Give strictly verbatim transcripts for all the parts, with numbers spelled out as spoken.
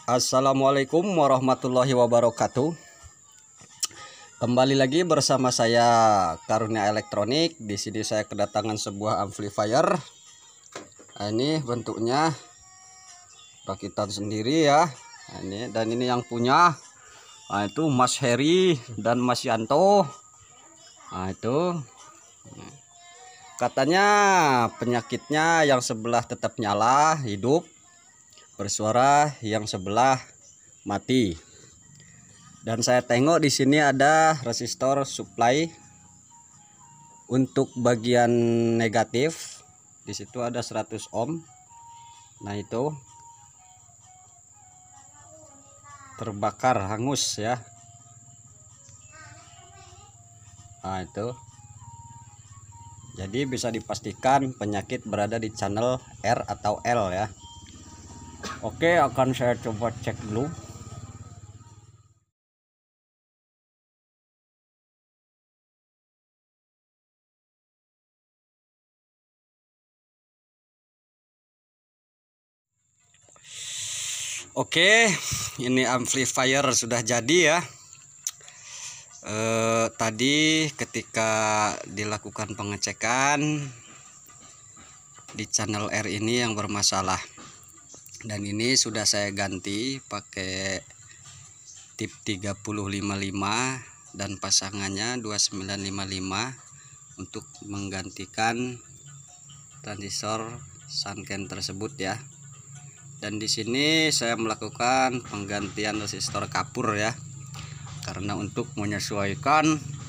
Assalamualaikum warahmatullahi wabarakatuh. Kembali lagi bersama saya Karunia Elektronik. Di sini saya kedatangan sebuah amplifier. Nah, ini bentuknya rakitan sendiri ya. Nah, ini dan ini yang punya. Nah, itu Mas Heri dan Mas Yanto. Nah, itu katanya penyakitnya yang sebelah tetap nyala, hidup, bersuara, yang sebelah mati. Dan saya tengok di sini ada resistor supply untuk bagian negatif. Di situ ada seratus ohm. Nah, itu terbakar, hangus ya. Nah, itu. Jadi bisa dipastikan penyakit berada di channel R atau L ya. Oke, akan saya coba cek dulu. Oke, ini amplifier sudah jadi ya. Eh, tadi ketika dilakukan pengecekan di channel R ini yang bermasalah, dan ini sudah saya ganti pakai tip tiga nol lima lima dan pasangannya dua sembilan lima lima untuk menggantikan transistor Sanken tersebut ya. Dan di sini saya melakukan penggantian resistor kapur ya, karena untuk menyesuaikan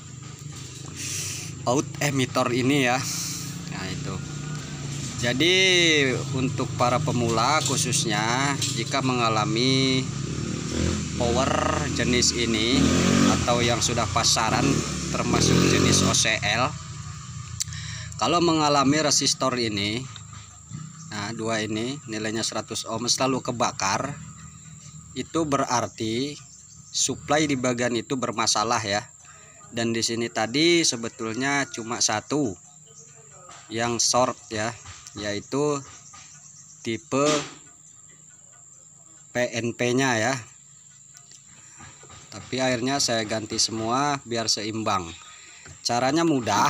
out emitter ini ya. Nah, itu. Jadi untuk para pemula khususnya jika mengalami power jenis ini atau yang sudah pasaran termasuk jenis O C L, kalau mengalami resistor ini, nah dua ini nilainya seratus ohm selalu kebakar, itu berarti supply di bagian itu bermasalah ya. Dan di sini tadi sebetulnya cuma satu yang short ya, yaitu tipe P N P nya ya. Tapi akhirnya saya ganti semua biar seimbang. Caranya mudah.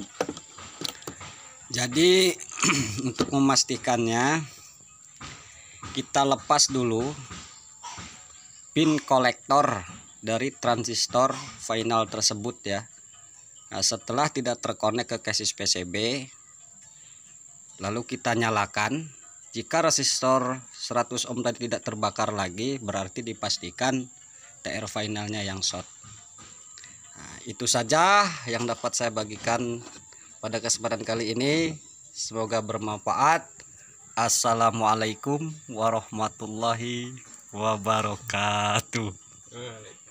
Jadi untuk memastikannya, kita lepas dulu pin kolektor dari transistor final tersebut ya. Nah, setelah tidak terkonek ke chassis P C B, lalu kita nyalakan. Jika resistor seratus ohm tadi tidak terbakar lagi, berarti dipastikan T R finalnya yang short. Nah, itu saja yang dapat saya bagikan pada kesempatan kali ini. Semoga bermanfaat. Assalamualaikum warahmatullahi wabarakatuh.